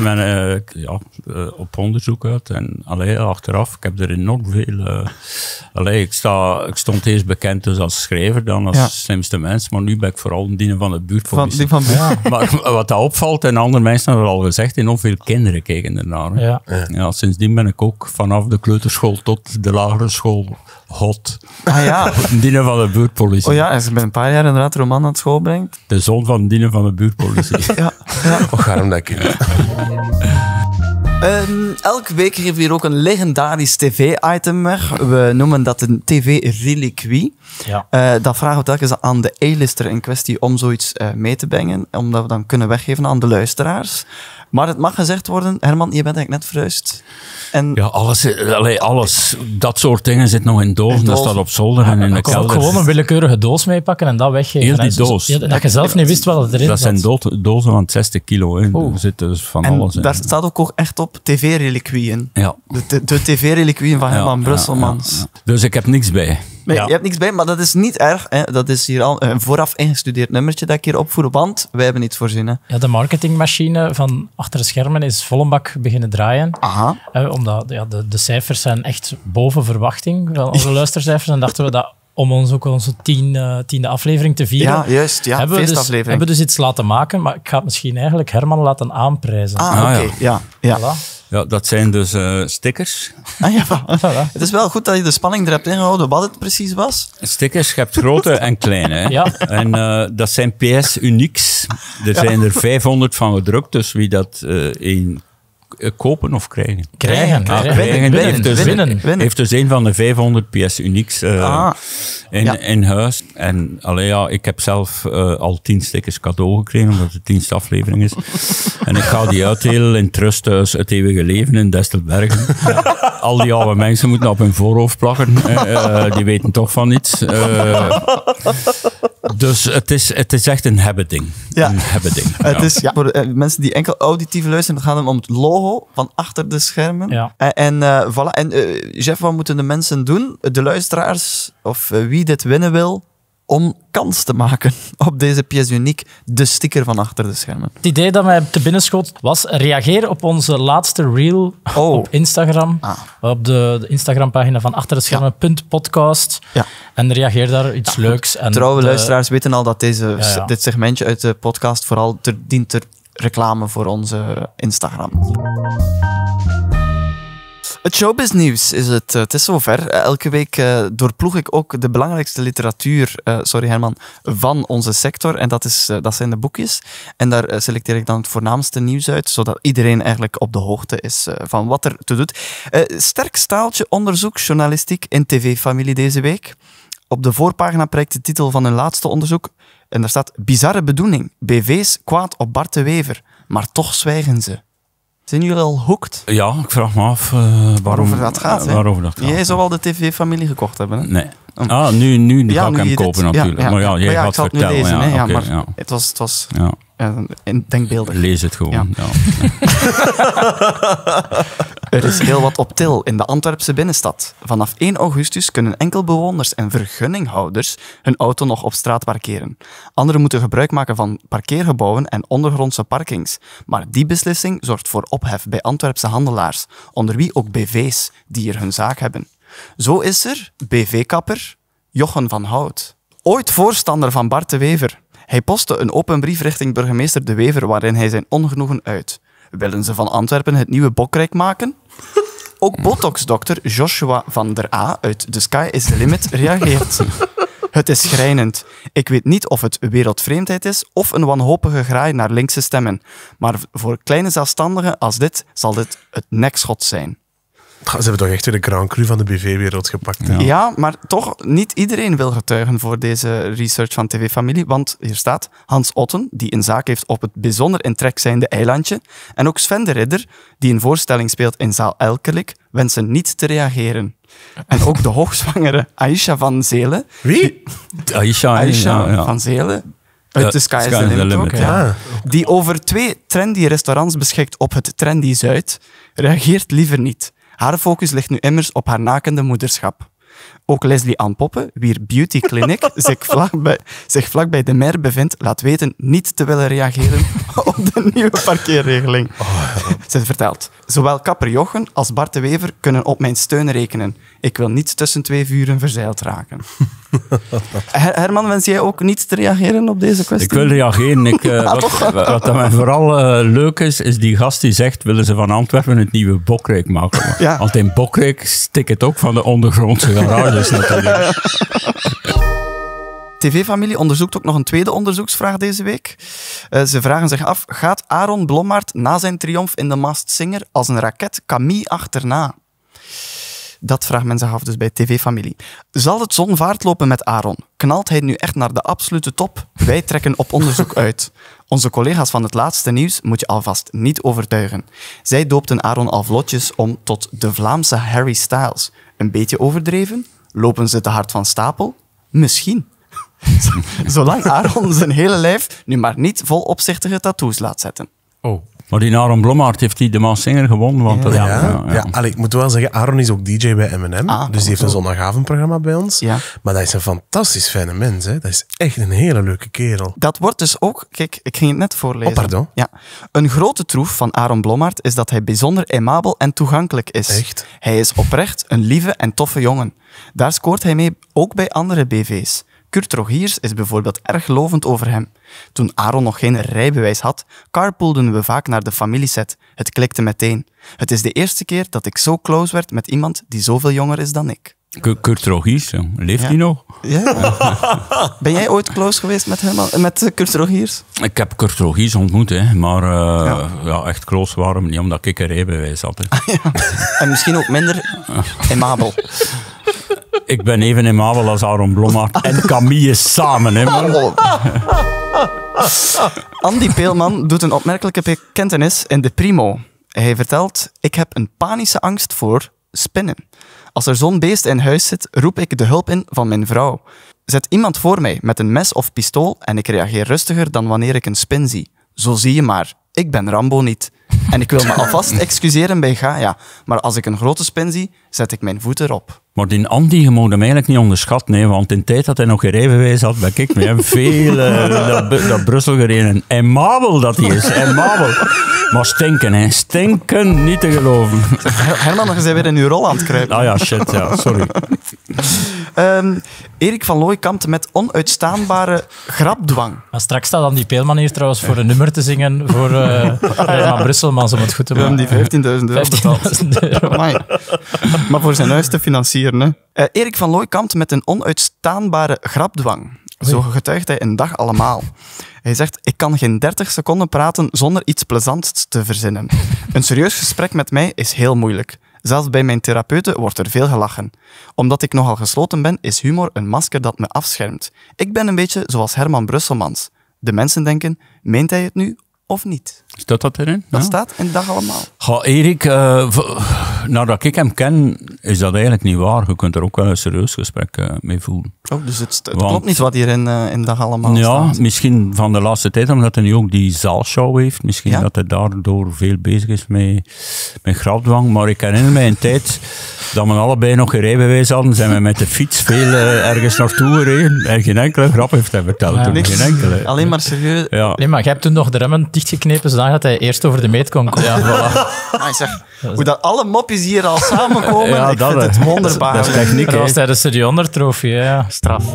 op onderzoek uit. En achteraf, ik heb er enorm veel... ik stond eerst bekend dus als schrijver, dan als slimste mens. Maar nu ben ik vooral een diener van de buurtpolitie. Maar wat dat opvalt, en andere mensen hebben al gezegd, enorm veel kinderen kijken ernaar. Ja, sindsdien ben ik ook vanaf de kleuterschool tot de lagere school hot. Een diener van de buurtpolitie. Oh ja, als je bij een paar jaar inderdaad Roman aan school brengt. De zoon van een diener van de buurtpolitie. Och, waarom dat kind? Elke week geven we hier ook een legendarisch tv-item weg. We noemen dat een tv-reliquie. Ja. Dat vragen we telkens aan de A-lister in kwestie om zoiets mee te brengen, omdat we dan kunnen weggeven aan de luisteraars. Maar het mag gezegd worden, Herman, je bent eigenlijk net verhuisd. En ja, alles. Dat soort dingen zit nog in doos. Dat staat op zolder en in de kelder. Gewoon een willekeurige doos meepakken en dat weggeven. Heel die doos. Dus, dat je zelf niet wist wat erin zat. Dat zijn dozen van 60 kilo. Hè. Er zit dus van alles in. Daar staat ook echt op tv-reliquieën. Ja. De tv-reliquieën van Herman Brusselmans. Ja. Dus ik heb niks bij. Nee, je hebt niks bij, maar dat is niet erg. Hè. Dat is hier al een vooraf ingestudeerd nummertje dat ik hier opvoer, want wij hebben iets voorzien. Hè. Ja, de marketingmachine van achter de schermen is volle bak beginnen draaien. Aha. Omdat de cijfers zijn echt boven verwachting van onze luistercijfers. En dachten we dat om ons ook onze tiende aflevering te vieren. Ja, juist. Ja, feestaflevering. Hebben we dus iets laten maken, maar ik ga het misschien eigenlijk Herman laten aanprijzen. Oké. Ja. Voilà. Ja, dat zijn dus stickers. Het is wel goed dat je de spanning er hebt ingehouden wat het precies was. Stickers, je hebt grote en kleine. Hè? Ja. En dat zijn PS Uniques. Er zijn er 500 van gedrukt, dus wie dat kopen of krijgen? Krijgen. Heeft dus een van de 500 PS Uniques in huis. En ik heb zelf al 10 stickers cadeau gekregen, omdat het de 10e aflevering is. En ik ga die uitdelen in Trusthuis Het Eeuwige Leven in Destelbergen. Al die oude mensen moeten op hun voorhoofd plakken. Die weten toch van niets. Dus het is echt een hebben-ding. Ja. Een hebben-ding. Het is voor mensen die enkel auditief luisteren, het gaat om het logo van achter de schermen. Ja. Voilà. En Jeff, wat moeten de mensen doen? De luisteraars, of wie dit winnen wil, om kans te maken op deze pièce unique, de sticker van achter de schermen. Het idee dat mij te binnen schoot was, reageer op onze laatste reel op Instagram. Op de Instagram-pagina van achter de schermen.podcast. Ja. En reageer daar iets leuks. En trouwe luisteraars weten al dat dit segmentje uit de podcast vooral dient ter reclame voor onze Instagram. Het showbiznieuws is het. Het is zover. Elke week doorploeg ik ook de belangrijkste literatuur, sorry Herman, van onze sector. En dat zijn de boekjes. En daar selecteer ik dan het voornaamste nieuws uit, zodat iedereen eigenlijk op de hoogte is van wat er toe doet. Sterk staaltje onderzoek journalistiek in TV-familie deze week. Op de voorpagina prijkt de titel van hun laatste onderzoek. En daar staat: bizarre bedoeling. BV's kwaad op Bart de Wever. Maar toch zwijgen ze. Zijn jullie al hooked? Ja, ik vraag me af waarover dat gaat. Waarover dat gaat. Jij zou al de TV-familie gekocht hebben, hè? Nee. Nu ga ik hem kopen natuurlijk. Ja. Maar ja, jij gaat het vertellen. Lezen, ja, maar het was denkbeeldig. Lees het gewoon. Ja. Er is heel wat op til in de Antwerpse binnenstad. Vanaf 1 augustus kunnen enkel bewoners en vergunninghouders hun auto nog op straat parkeren. Anderen moeten gebruik maken van parkeergebouwen en ondergrondse parkings. Maar die beslissing zorgt voor ophef bij Antwerpse handelaars, onder wie ook BV's die hier hun zaak hebben. Zo is er BV-kapper Jochen van Hout. Ooit voorstander van Bart de Wever. Hij postte een open brief richting burgemeester De Wever waarin hij zijn ongenoegen uit. Willen ze van Antwerpen het nieuwe Bokrijk maken? Ook botox-dokter Joshua van der A uit The Sky is the Limit reageert. Het is schrijnend. Ik weet niet of het wereldvreemdheid is of een wanhopige graai naar linkse stemmen. Maar voor kleine zelfstandigen als dit zal dit het nekschot zijn. Ze hebben toch echt weer de Grand Cru van de BV-wereld gepakt. Ja, maar toch, niet iedereen wil getuigen voor deze research van TV-familie, want hier staat Hans Otten, die een zaak heeft op het bijzonder in trek zijnde eilandje, en ook Sven de Ridder, die een voorstelling speelt in zaal Elkelik, wensen niet te reageren. En ook de hoogzwangere Aisha van Zelen. Wie? Aisha van Zelen. Uit The Sky is the Limit ook. Ja. Die over 2 trendy restaurants beschikt op het Trendy Zuid, reageert liever niet. Haar focus ligt nu immers op haar nakende moederschap. Ook Leslie Ann Poppe, wier beauty clinic zich vlakbij de Mer bevindt, laat weten niet te willen reageren op de nieuwe parkeerregeling. Ze vertelt: zowel kapper Jochen als Bart de Wever kunnen op mijn steun rekenen. Ik wil niet tussen 2 vuren verzeild raken. Herman, wens jij ook niet te reageren op deze kwestie? Ik wil reageren. Wat mij vooral leuk is die gast die zegt, willen ze van Antwerpen het nieuwe Bokrijk maken. Ja. Want in Bokrijk stikt het ook van de ondergrondse garages natuurlijk. TV-familie onderzoekt ook nog een tweede onderzoeksvraag deze week. Ze vragen zich af, gaat Aaron Blommaert na zijn triomf in The Masked Singer als een raket Camille achterna? Dat vraagt men zich af dus bij TV-familie. Zal het zonvaart lopen met Aaron? Knalt hij nu echt naar de absolute top? Wij trekken op onderzoek uit. Onze collega's van het laatste nieuws moet je alvast niet overtuigen. Zij doopten Aaron al vlotjes om tot de Vlaamse Harry Styles. Een beetje overdreven? Lopen ze te hard van stapel? Misschien. Zolang Aaron zijn hele lijf nu maar niet vol opzichtige tattoos laat zetten. Oh. Maar die Aaron Blommaert heeft die de Masked Singer gewonnen. Want Allee, ik moet wel zeggen, Aaron is ook DJ bij M&M. Dus die heeft een zondagavondprogramma bij ons. Ja. Maar dat is een fantastisch fijne mens. Hè. Dat is echt een hele leuke kerel. Dat wordt dus ook... Kijk, ik ging het net voorlezen. Oh, pardon? Ja. Een grote troef van Aaron Blommaert is dat hij bijzonder aimabel en toegankelijk is. Echt? Hij is oprecht een lieve en toffe jongen. Daar scoort hij mee, ook bij andere BV's. Kurt Rogiers is bijvoorbeeld erg lovend over hem. Toen Aaron nog geen rijbewijs had, carpoolden we vaak naar de familieset. Het klikte meteen. Het is de eerste keer dat ik zo close werd met iemand die zoveel jonger is dan ik. Kurt Rogiers, leeft hij nog? Ja. Ben jij ooit close geweest met hem, met Kurt Rogiers? Ik heb Kurt Rogiers ontmoet, hè, maar echt close waren we niet, omdat ik een rijbewijs had. Hè. En misschien ook minder aimabel. Ik ben even aimabel als Aaron Blommaert en Camille samen. Hè, man. Andy Peelman doet een opmerkelijke bekentenis in de Primo. Hij vertelt: ik heb een panische angst voor spinnen. Als er zo'n beest in huis zit, roep ik de hulp in van mijn vrouw. Zet iemand voor mij met een mes of pistool en ik reageer rustiger dan wanneer ik een spin zie. Zo zie je maar. Ik ben Rambo niet. En ik wil me alvast excuseren bij Gaia. Maar als ik een grote spin zie, zet ik mijn voet erop. Maar die Andy, je moet hem eigenlijk niet onderschatten. Nee, want in de tijd dat hij nog geen rijbewijs had, ben ik met hem veel dat Brussel gereden. Aimabel dat hij is, aimabel. Maar stinken, hè. Stinken, niet te geloven. Herman, je bent weer in uw rol aan het kruipen. Ah ja, shit, ja, sorry. Erik van Looy kampt met onuitstaanbare grapdwang. Maar straks staat dan die Peelman hier trouwens voor een nummer te zingen voor Herman Brusselmans om het goed te We maken. hebben die €15.000 betaald. Amai. Maar voor zijn huis te financieren. Hè. Erik van Looy kampt met een onuitstaanbare grapdwang. Zo getuigt hij een dag allemaal. Hij zegt, ik kan geen 30 seconden praten zonder iets plezants te verzinnen. Een serieus gesprek met mij is heel moeilijk. Zelfs bij mijn therapeuten wordt er veel gelachen. Omdat ik nogal gesloten ben, is humor een masker dat me afschermt. Ik ben een beetje zoals Herman Brusselmans. De mensen denken, meent hij het nu of niet? Staat dat erin? Dat Ja. staat in de dag allemaal. Erik, nadat ik hem ken, is dat eigenlijk niet waar. Je kunt er ook wel een serieus gesprek mee voelen. Oh, dus het klopt niet wat hier in de dag allemaal Ja, staat. misschien van de laatste tijd, omdat hij nu ook die zaalshow heeft. Misschien dat hij daardoor veel bezig is met grapdwang. Maar ik herinner mij een tijd dat we allebei nog geen rijbewijs hadden. Zijn we met de fiets veel ergens naartoe gereden. En geen enkele grap heeft hij verteld. Ja. Toen. Niks. Geen enkele. Alleen maar serieus. Ja. Nee, maar jij hebt toen nog de remmen dichtgeknepen zodat hij eerst over de meet kon komen. Ja, voilà. Ah, ik zeg, hoe dat alle mopjes hier al samenkomen, Ja, ik dat, vind het wonderbaar. dat is techniek, Dat hè. was tijdens de Honor Trophy, ja. Straf.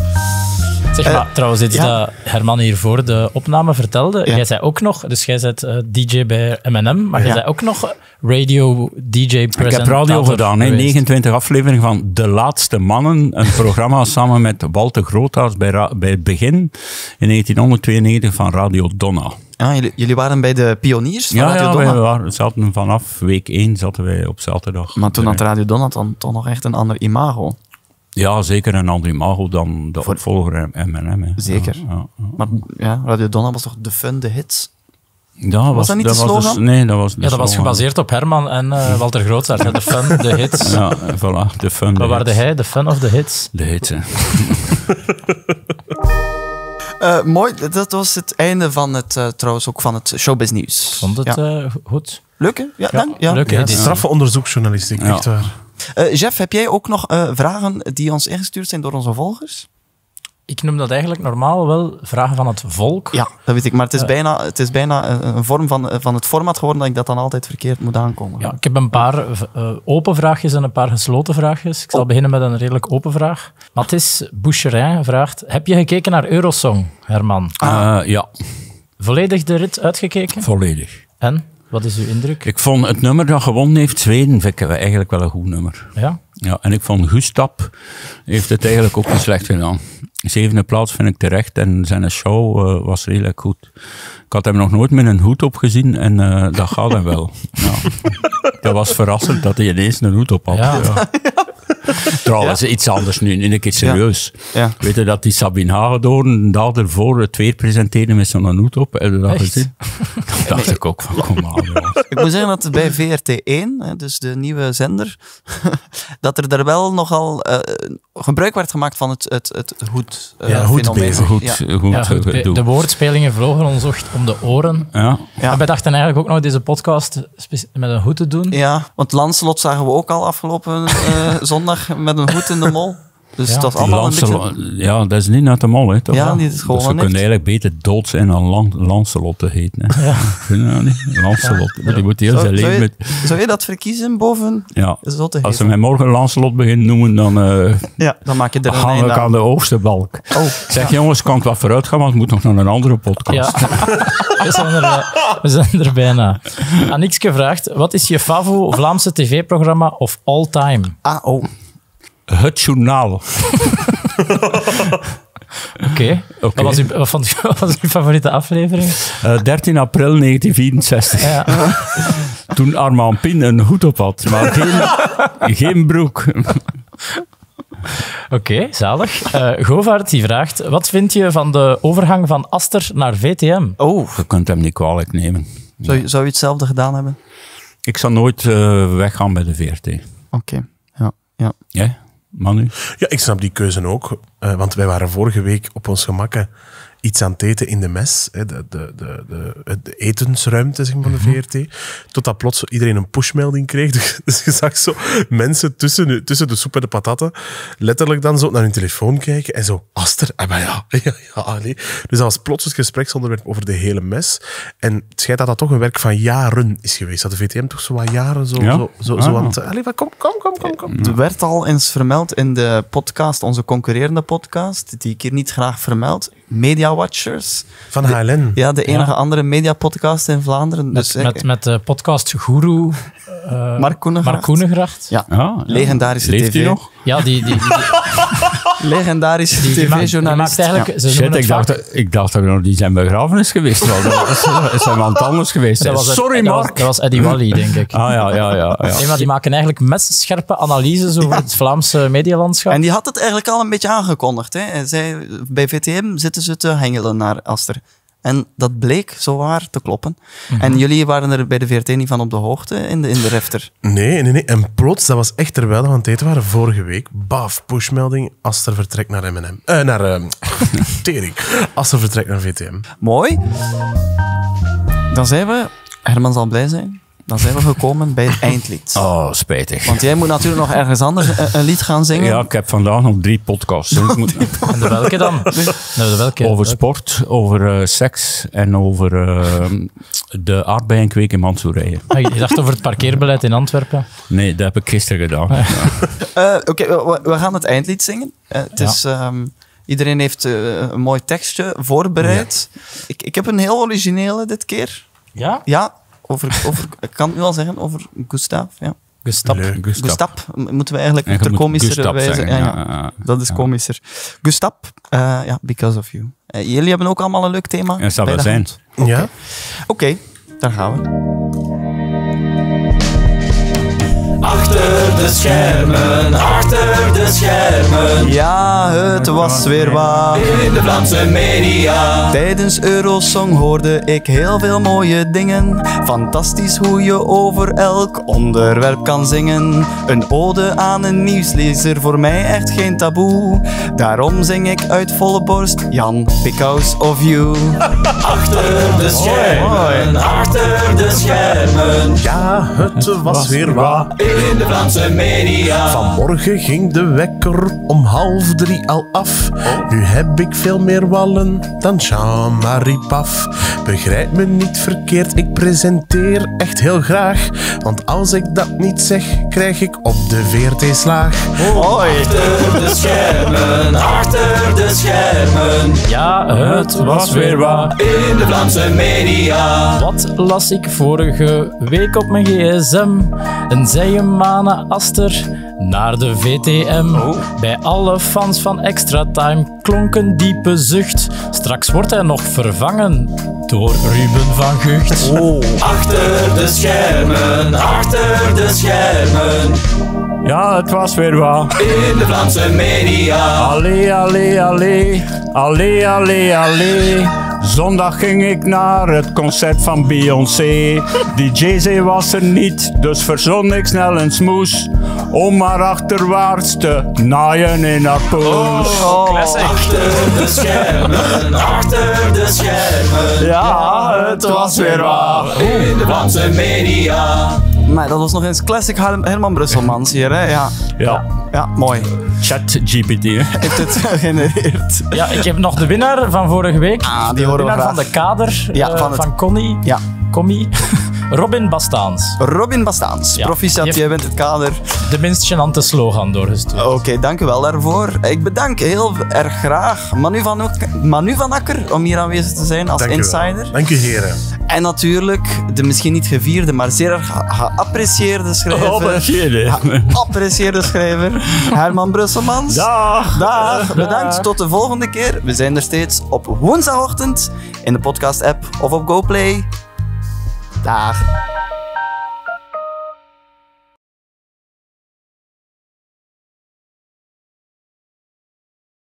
Zeg maar, trouwens, iets dat Herman hier voor de opname vertelde. Ja. Jij zei ook nog, dus jij bent DJ bij M&M, maar jij zei ook nog radio DJ-presentator. Ik heb radio gedaan, hè. 29 afleveringen van De Laatste Mannen. Een programma samen met Walter Groothuis bij het begin in 1992 van Radio Donna. Ja, jullie waren bij de pioniers van Radio Donna. We zaten vanaf week 1 zaten wij op zaterdag. Maar toen had Radio Donna dan toch nog echt een ander imago. Ja, zeker een ander imago dan de opvolger M&M. Hè. Zeker. Ja. Maar ja, Radio Donna was toch de fun, de hits? Ja, Was dat niet de slogan? Dus, nee, dat was de Ja, dat was slogan. gebaseerd op Herman en Walter Groothuis. De fun, de hits. Ja, voilà, de fun. Wat waren hij? De fun of de hits? De hits, hè. Mooi, dat was het einde van het, trouwens ook van het showbiz nieuws. Ik vond het goed. Leuk, hè? Ja, dank. Ja. Leuk, Ja, hè? straffe onderzoeksjournalistiek, echt waar. Jeff, heb jij ook nog vragen die ons ingestuurd zijn door onze volgers? Ik noem dat eigenlijk normaal wel vragen van het volk. Ja, dat weet ik. Maar het is bijna een vorm van het format geworden dat ik dat dan altijd verkeerd moet aankomen. Ja, ik heb een paar open vraagjes en een paar gesloten vraagjes. Ik zal beginnen met een redelijk open vraag. Mathis Boucherin vraagt, heb je gekeken naar Eurosong, Herman? Ja, Volledig de rit uitgekeken? volledig. En? Wat is uw indruk? Ik vond het nummer dat gewonnen heeft, Zweden, vind ik eigenlijk wel een goed nummer. Ja? Ja, en ik vond Gustap heeft het eigenlijk ook niet slecht gedaan. 7e plaats vind ik terecht en zijn show was redelijk goed. Ik had hem nog nooit met een hoed op gezien en dat gaat hem wel. Ja. Dat was verrassend dat hij ineens een hoed op had. Ja. Ja. Trouwens, iets anders nu, een keer serieus. Ja. Weet je dat die Sabine Hagedoorn daar ervoor het weer presenteerde met zo'n hoed op? Heb je dat Echt? gezien? Dat dacht ik ook van, kom aan. Jongens. Ik moet zeggen dat bij VRT1, dus de nieuwe zender, dat er daar wel nogal gebruik werd gemaakt van het hoed. hoedbezen. Goed, Ja. goed, Ja, goed, gedoe. de woordspelingen vlogen ons echt om de oren. Ja. Ja. En wij dachten eigenlijk ook nog deze podcast met een hoed te doen. Ja, want Lancelot zagen we ook al afgelopen zondag met een hoed in de mol. Dus Ja. dat is allemaal een beetje... Ja, dat is niet uit de mol, hè, toch? Ja, die is gewoon dus we niks. kunnen eigenlijk beter dood zijn dan Lancelot te heten. Hè. Vind je dat niet? Lancelot. Maar die moet heel zijn leven met... Zou je dat verkiezen boven Ja. zotte Als ze hevel? mij morgen Lancelot beginnen noemen, dan Ja, dan maak je er gaan een we aan. aan de hoogste balk. Oh, Zeg jongens, kan het wat vooruit gaan, want het moet nog naar een andere podcast. Ja, we zijn er bijna. Annikske vraagt, wat is je favo Vlaamse tv-programma of all time? oh. Het journaal. Oké. Oké. Wat was uw favoriete aflevering? 13 april 1964. Ja. Toen Armand Pin een hoed op had, maar geen broek. Oké, zalig. Govaert die vraagt, wat vind je van de overgang van Aster naar VTM? Oh, Je kunt hem niet kwalijk nemen. zou je hetzelfde gedaan hebben? Ik zal nooit weggaan bij de VRT. Oké, ja. Jij, Manu? Ja, ik snap die keuze ook. Want wij waren vorige week op ons gemakken iets aan het eten in de mes, hè, de etensruimte zeg maar, van de VRT, totdat plots iedereen een pushmelding kreeg. Dus je zag zo mensen tussen de soep en de patatten letterlijk dan zo naar hun telefoon kijken en zo, Aster, maar ja, nee. Dus dat was plots het gespreksonderwerp over de hele mes. En het schijnt dat toch een werk van jaren is geweest. Dat de VTM toch zo wat jaren zo aan het... Allee, kom. Het werd al eens vermeld in de podcast, onze concurrerende podcast, die ik hier niet graag vermeld, Media Watchers. Van HLN. Ja, de enige andere mediapodcast in Vlaanderen. Dus met de podcast-goeroe Mark Koenegracht. Ja, legendarische leeft tv. hij nog? Ja, die legendarische tv-journalist. Ik dacht dat die zijn begrafenis geweest was. Dat zijn wel anders geweest. Sorry, Mark. Dat was Eddie Wally, denk ik. Ja. Nee, maar die maken eigenlijk messenscherpe analyses over het Vlaamse medialandschap. En die had het eigenlijk al een beetje aangekondigd. Hè. Hij zei, bij VTM zitten ze te hengelen naar Aster. En dat bleek zowaar te kloppen. En jullie waren er bij de VRT niet van op de hoogte in de refter? Nee. En plots, dat was echt terwijl we aan het eten waren vorige week. Baf, pushmelding. Aster vertrekt naar M&M. Tering. Aster vertrekt naar VTM. Mooi. Dan zijn we... Herman zal blij zijn. Dan zijn we gekomen bij het eindlied. Oh, spijtig. Want jij moet natuurlijk nog ergens anders een lied gaan zingen. Ja, ik heb vandaag nog 3 podcasts. En de welke dan? Over sport, over seks en over de aardbeienkweken in Mansoerije. Je dacht over het parkeerbeleid in Antwerpen? Nee, dat heb ik gisteren gedaan. Oké, we gaan het eindlied zingen. Het is... Iedereen heeft een mooi tekstje voorbereid. Ja. Ik heb een heel originele dit keer. Ja? Ja. Ik kan het nu al zeggen, over Gustav. Ja. Gustav. Moeten we eigenlijk ter komischer wijzen. Ja. Dat is komischer. Gustav, Because of You. Jullie hebben ook allemaal een leuk thema. Ja, dat zal wel zijn. Ja. Oké, daar gaan we. Achter de schermen. Ja, het was weer waar. In de Vlaamse media. Tijdens Eurosong hoorde ik heel veel mooie dingen. Fantastisch hoe je over elk onderwerp kan zingen. Een ode aan een nieuwslezer, voor mij echt geen taboe. Daarom zing ik uit volle borst, Jan, Because of You. Achter de schermen. Ja, het was weer waar. In de Vlaamse media. Vanmorgen ging de wekker om 2:30 al af. Nu heb ik veel meer wallen dan Jean-Marie Paf. Begrijp me niet verkeerd, ik presenteer echt heel graag. Want als ik dat niet zeg, krijg ik op de VRT slaag. Achter de schermen. Ja, het was weer waar. In de Vlaamse media. Wat las ik vorige week op mijn gsm? Een Zijemane Aster naar de VTM. Bij alle fans van Extra Time klonk een diepe zucht. Straks wordt hij nog vervangen door Ruben van Gucht. Achter de schermen. Ja, het was weer waar. In de Vlaamse media. Allee, allee, allee. Allee, allee, allee. Zondag ging ik naar het concert van Beyoncé. Die Jay-Z was er niet, dus verzon ik snel een smoes. Om maar achterwaarts te naaien in haar poes. Classic. Achter de schermen. Ja, het was weer waar. In de Vlaamse media. Maar dat was nog eens classic Herman Brusselmans hier, hè? Ja, mooi. ChatGPT, hè? Heeft het gegenereerd. Ja, ik heb nog de winnaar van vorige week. Die horen we winnaar graag. van de kader van Connie. Ja. Commie. Robin Bastaans. Robin Bastaans. Ja. Proficiat, jij bent het kader. De minst gênante slogan doorgestuurd. Oké, dank u wel daarvoor. Ik bedank heel erg graag Manu van Akker om hier aanwezig te zijn als insider. Dank u, heren. En natuurlijk de misschien niet gevierde, maar zeer erg geapprecieerde schrijver. Apprecieerde schrijver, Herman Brusselmans. Dag. Bedankt. Tot de volgende keer. We zijn er steeds op woensdagochtend in de podcast-app of op GoPlay. Dag.